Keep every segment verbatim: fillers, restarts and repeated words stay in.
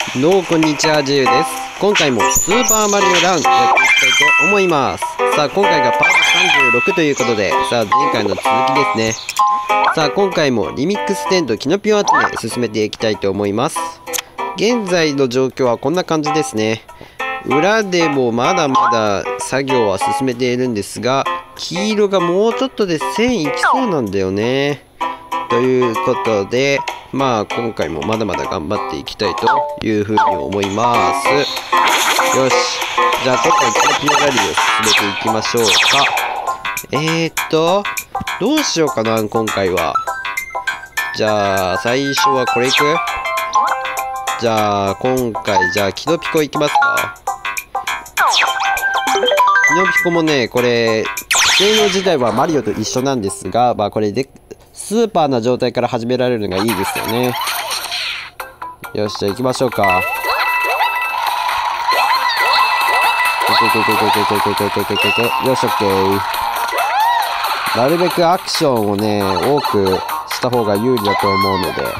どうこんにちは、ジュウです。今回もスーパーマリオランやっていきたいと思います。さあ、今回がパートさんじゅうろくということで、さあ、前回の続きですね。さあ、今回もリミックステントキノピオ集め進めていきたいと思います。現在の状況はこんな感じですね。裏でもまだまだ作業は進めているんですが、黄色がもうちょっとでせんいきそうなんだよね。ということで、まあ今回もまだまだ頑張っていきたいというふうに思います。よし。じゃあ今回キノピオラリーを進めていきましょうか。えーっと、どうしようかな、今回は。じゃあ最初はこれいく？じゃあ今回、じゃあキノピコいきますか。キノピコもね、これ、性能自体はマリオと一緒なんですが、まあこれで、スーパーな状態から始められるのがいいですよね。よし、じゃあ行きましょうか。よし、オッケー。なるべくアクションをね、多くした方が有利だと思うので、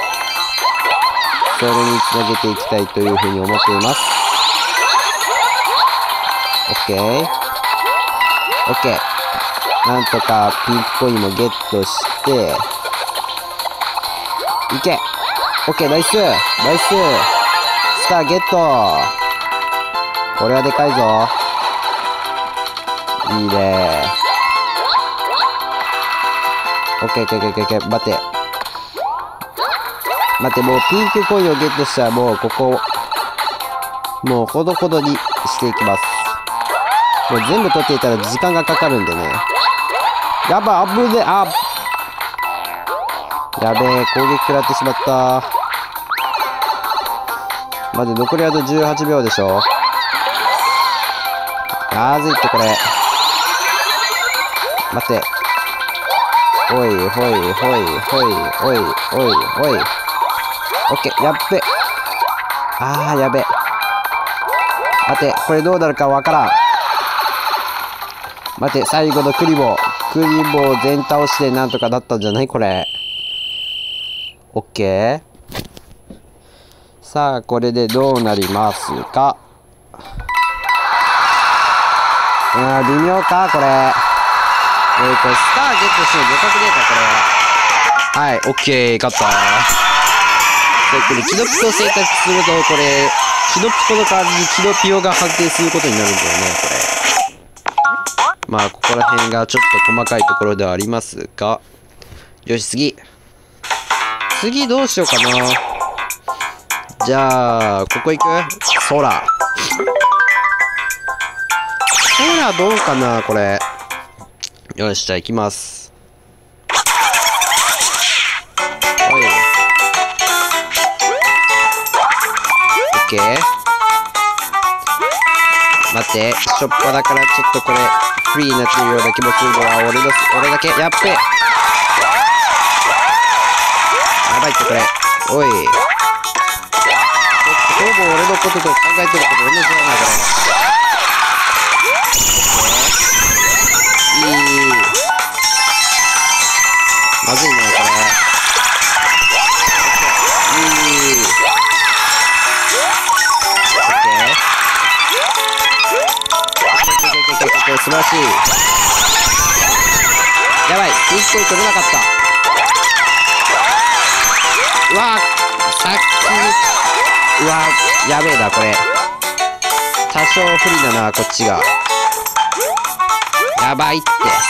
それにつなげていきたいというふうに思っています。オッケー。オッケー。なんとかピンクコインもゲットして、いけ！オッケー、ナイス！ナイス！スターゲット！これはでかいぞ。いいねー。オッケー、オッケー、オッケー、オッケー、待て。待て、もうピンクコインをゲットしたらもうここ、もうほどほどにしていきます。もう全部取っていたら時間がかかるんでね。やばい、危ねえ、あやべえ、攻撃食らってしまった。まず残りあとじゅうはちびょうでしょ。まずいってこれ。待って。おい、ほい、ほい、ほい、おい、おい、おい。オッケー、やっべ。あー、やべ。待て、これどうなるかわからん。待て、最後のクリボー。クリボー全倒してなんとかなったんじゃないこれ。オッケー。さあ、これでどうなりますか。うん、微妙かこれ。えー、これ、スターゲットしての互角データ、これ。はい、オッケー、勝った。これ、キノピコを選択すると、これ、キノピコの代わりにキノピオが判定することになるんだよね、これ。まあ、ここら辺がちょっと細かいところではありますが。よし、次。次どうしようかな。じゃあ、ここ行く？空。空どうかな、これ。よし、じゃあ行きます。おい。オッケー。待って、しょっぱだからちょっとこれ、フリーになってるような気もするのは、俺の、俺だけ、やっべ。やばいってこれ。おい。ちょっと、ほぼ俺のことと考えてること同じだな、これ。いい。まずいね、これ。いい。素晴らしい。やばい、ピンクコイン取れなかった。うわー、さっき、うわー、やべえな、これ。多少不利だな、こっちが。やばいって。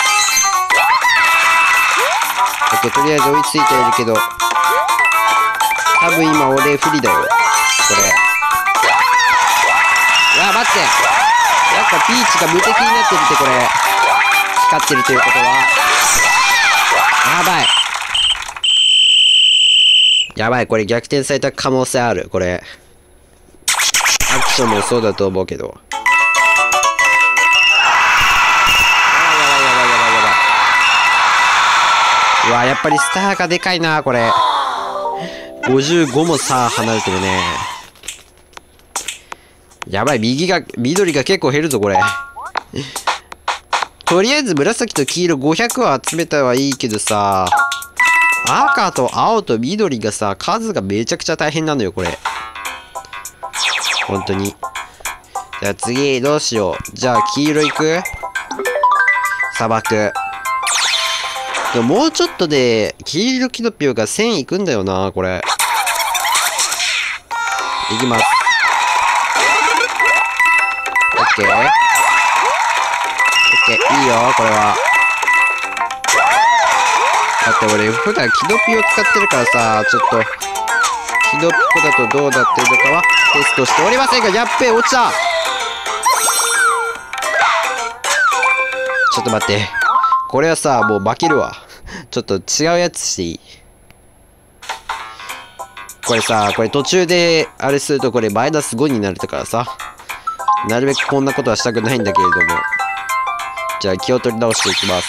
オッケー、とりあえず追いついているけど、多分今俺不利だよ、これ。うわ、待って。やっぱピーチが無敵になってるってこれ。光ってるということは。やばい。やばい、これ逆転された可能性ある、これ。アクションもそうだと思うけど。やばいやばいやばいやばいやばい。うわ、やっぱりスターがでかいな、これ。ごじゅうごも差離れてるね。やばい、右が、緑が結構減るぞ、これ。とりあえず紫と黄色ごひゃくは集めたはいいけどさ、赤と青と緑がさ、数がめちゃくちゃ大変なのよ、これ。 本当に。じゃあ次、どうしよう。じゃあ黄色いく？砂漠。でももうちょっとで、黄色キノピオがせんいくんだよな、これ。いきます。オッケー。オッケー、いいよ、これは。だって俺、普段キノピオ使ってるからさ、ちょっと、キノピオだとどうなってるのかはテストしておりませんが、やっべえ、落ちた！ちょっと待って。これはさ、もう負けるわ。ちょっと違うやつしていい？これさ、これ途中で、あれするとこれマイナスごになるからさ。なるべくこんなことはしたくないんだけれども。じゃあ気を取り直していきます。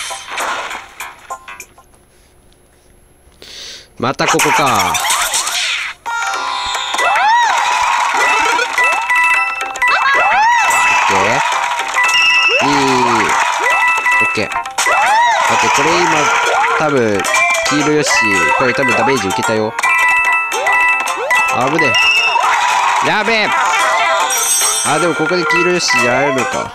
またここか。オッケー。いい。オッケー。だってこれ今、多分、黄色よし、これ多分ダメージ受けたよ。危ねえ。やべえ。あ、でもここで黄色よしやれるのか。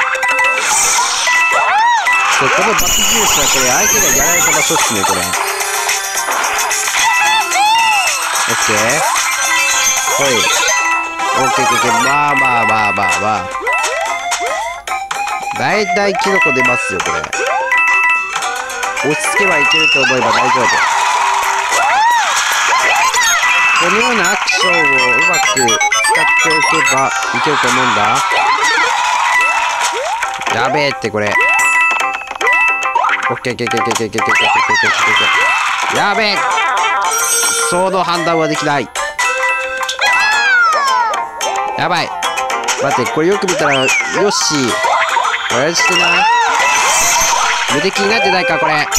このバツ印はこれ相手がやられた場所っすね、これ。オッケー。ほい。オッケーオッケー。まあまあまあまあまあ。だいたいキノコ出ますよ、これ。落ち着けばいけると思えば大丈夫。このようなアクションをうまく使っておけばいけると思うんだ。やべえってこれ。オッケーオッケーオッケーオッケーオッケーオッケーオッケーオッケーオッケー。やべえ。その判断はできない。やばい。待って、これよく見たら、よし。これしてない？無敵になってないか、これ。オッケー。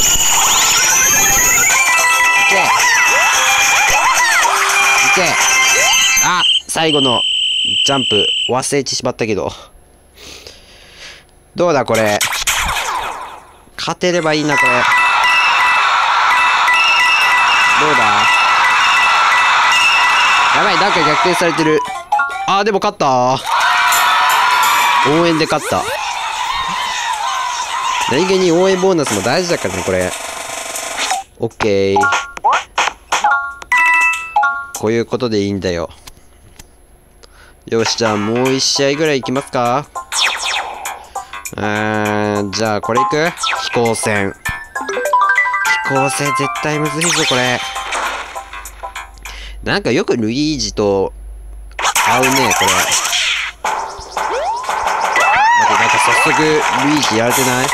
オッケー。あ、最後のジャンプ忘れてしまったけど。どうだ、これ。勝てればいいな、これ。どうだ？やばい、なんか逆転されてる。あー、でも勝った。応援で勝った。何気に応援ボーナスも大事だからね、これ。オッケー。こういうことでいいんだよ。よし、じゃあもう一試合ぐらい行きますか？うーん、じゃあこれ行く？飛行船。飛行船絶対むずいぞ、これ。なんかよくルイージと合うね、これ。待って、なんか早速ルイージやれてない？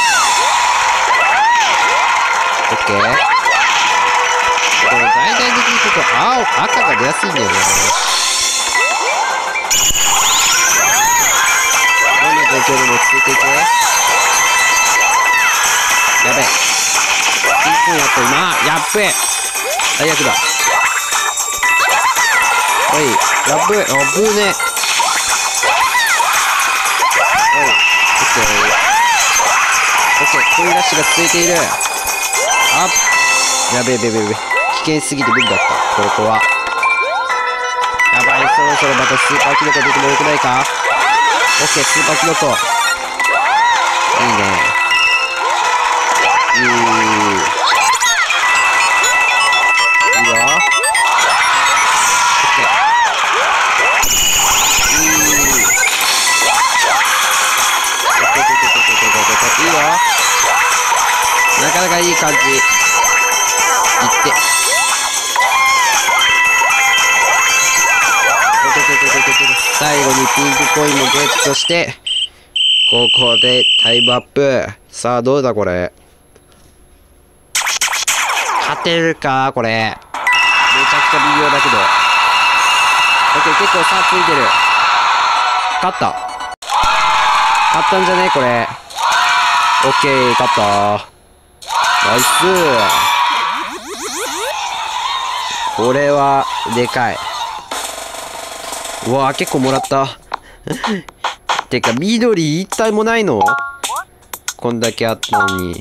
オッケー。これ大々的にちょっと青、赤が出やすいんだよね。どんな状況でも落ち着いていけ。やべえ。ピンポンやっと今、やっべえ。最悪だ。おい、やっべえ、あぶねえ。おい、オッケー。オッケー、こういうラッシュが続いている。あっ、やべえべべべべ。危険すぎて無理だった、ここは。やばい、そろそろまたスーパーキノコ出てもよくないか？オッケー、スーパーキノコ。いいね。いい。いいよ。オッケー。いい。オッケーオッケーオッケーオッケーオッケーオッケー。いいよ。なかなかいい感じ。いって。最後にピンクコインもゲットして、ここでタイムアップ。さあ、どうだこれ。勝てるかこれ。めちゃくちゃ微妙だけど。オッケー、結構差ついてる。勝った。勝ったんじゃねこれ。オッケー、勝った。ナイス。これは、でかい。うわぁ、結構もらった。てか、緑一体もないの？こんだけあったのに。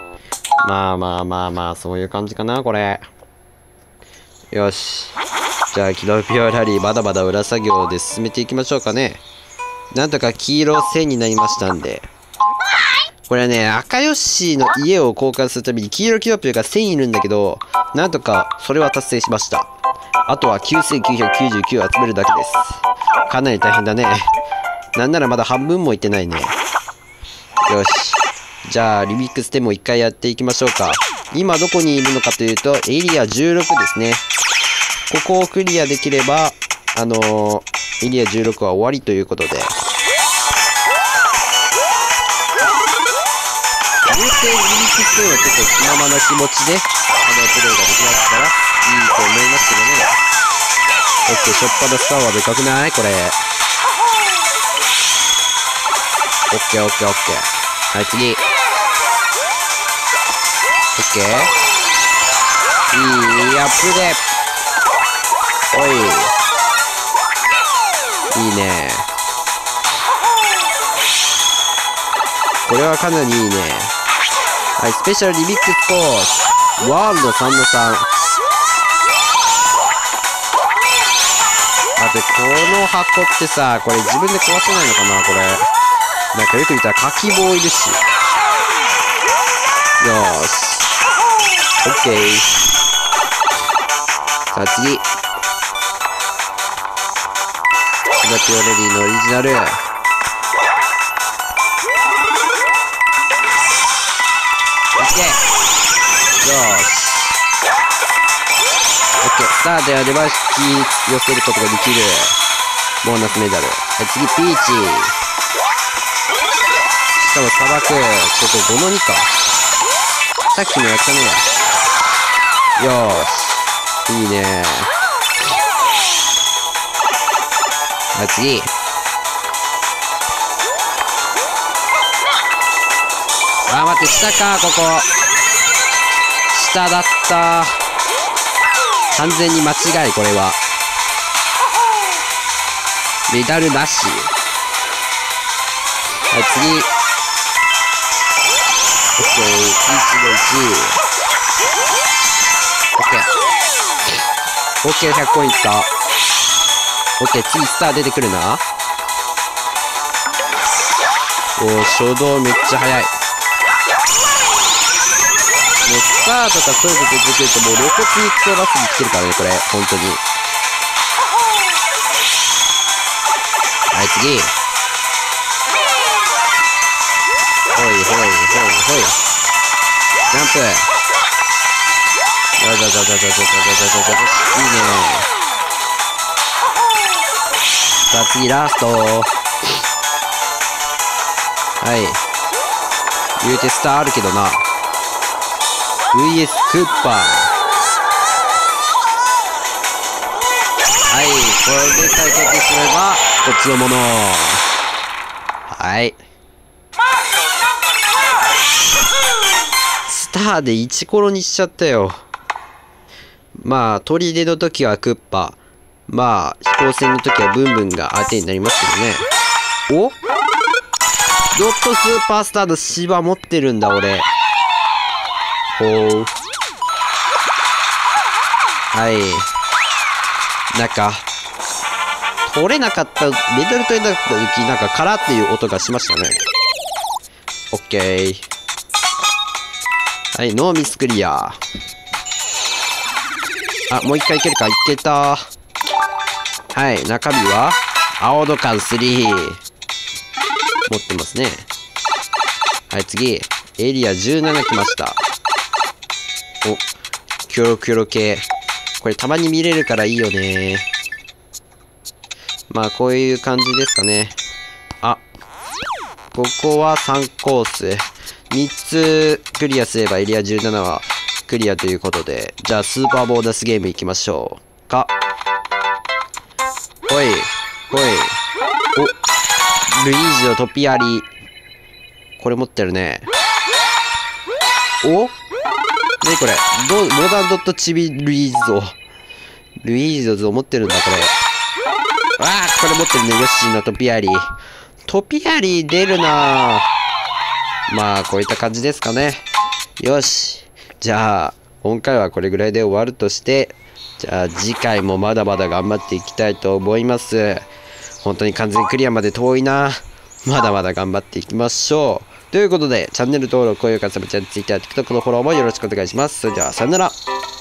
まあまあまあまあ、そういう感じかな、これ。よし。 じゃあ、キノピオラリー、まだまだ裏作業で進めていきましょうかね。なんとか黄色せんになりましたんで。これはね、赤ヨッシーの家を交換するために黄色キノピオがせんいるんだけど、なんとかそれは達成しました。あとはきゅうせんきゅうひゃくきゅうじゅうきゅう集めるだけです。かなり大変だね。なんならまだ半分もいってないね。よし。じゃあ、リミックスでも一回やっていきましょうか。今どこにいるのかというと、エリアじゅうろくですね。ここをクリアできれば、あのー、エリアじゅうろくは終わりということで。言うてリミックスというのは結構気ままな気持ちで、あの、プレイができますから、いいと思いますけどね。オッケー、しょっぱなスターはでかくないこれ。オッケーオッケーオッケー。はい、次。オッケー。いい、アップで。おい。いいね。これはかなりいいね。はい、スペシャルリミックスコース。ワールドさんのさん。あと、この箱ってさ、これ自分で壊せないのかなこれ。なんかよく見たら、かき棒いるし。よーし。オッケー。さあ、次。キノピオレディのオリジナル。オッケー。よーし。オッケー。さあ、では出まし寄せることができる。ボーナスメダル。はい、次、ピーチ。しかも砂漠。ここごのにか。さっきもやったね。よーし。いいね。はい、次。あー、待って、下か、ここ。下だった。完全に間違い、これは。メダルなし。はい、次。オッケー、いちのいち。オッケー。オッケー、ひゃくポイント。オッケー、次スター出てくるな。おー、初動めっちゃ速い。もうスターとかそういうの出てくるともう露骨にクソラスに来てるからね、これ。本当に。はい、次。ほいほいほいほい。ジャンプ。よしよしよしよしよしよしよしよし。いいね。さあ次ラスト。はい。言うてスターあるけどな。ブイエス クッパー。はい。これで解決すれば、こっちのもの。はい。スターでイチコロにしちゃったよ。まあ、砦の時はクッパ。まあ、飛行船の時はブンブンが相手になりますけどね。おドットスーパースターの芝持ってるんだ、俺。ほう。はい。なんか、取れなかった、メダル取れなかった時、なんか、カラっていう音がしましたね。オッケー。はい、ノーミスクリア。あ、もう一回いけるか。いけた。はい、中身は、青土管スリー。持ってますね。はい、次。エリアじゅうなな来ました。お、キョロキョロ系。これたまに見れるからいいよね。まあ、こういう感じですかね。あ、ここはさんコース。みっつクリアすればエリアじゅうななはクリアということで。じゃあ、スーパーボーナスゲーム行きましょう。か。ほい、ほい。お、ルイージのトピアリ。これ持ってるね。お？なにこれ？ど、モダンドットチビルイーズ像。ルイーズの像持ってるんだ、これ。ああ、これ持ってるね。ヨッシーのトピアリ。トピアリ出るなぁ。まあ、こういった感じですかね。よし。じゃあ、今回はこれぐらいで終わるとして、じゃあじゃあ次回もまだまだ頑張っていきたいと思います。本当に完全クリアまで遠いな。まだまだ頑張っていきましょう。ということで、チャンネル登録、高評価、サブチャンネル、Twitter、TikTok のフォローもよろしくお願いします。それでは、さよなら。